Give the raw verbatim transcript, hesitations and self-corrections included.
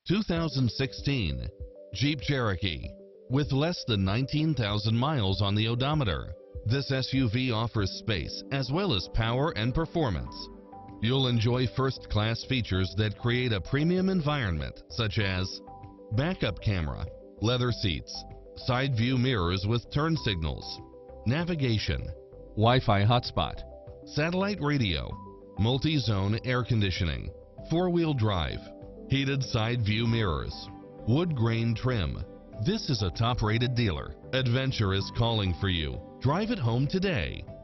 two thousand sixteen Jeep Cherokee. With less than nineteen thousand miles on the odometer, this S U V offers space as well as power and performance. You'll enjoy first-class features that create a premium environment, such as backup camera, leather seats, side view mirrors with turn signals, navigation, Wi-Fi hotspot, satellite radio, multi-zone air conditioning, four-wheel drive, heated side view mirrors, wood grain trim. This is a top-rated dealer. Adventure is calling for you. Drive it home today.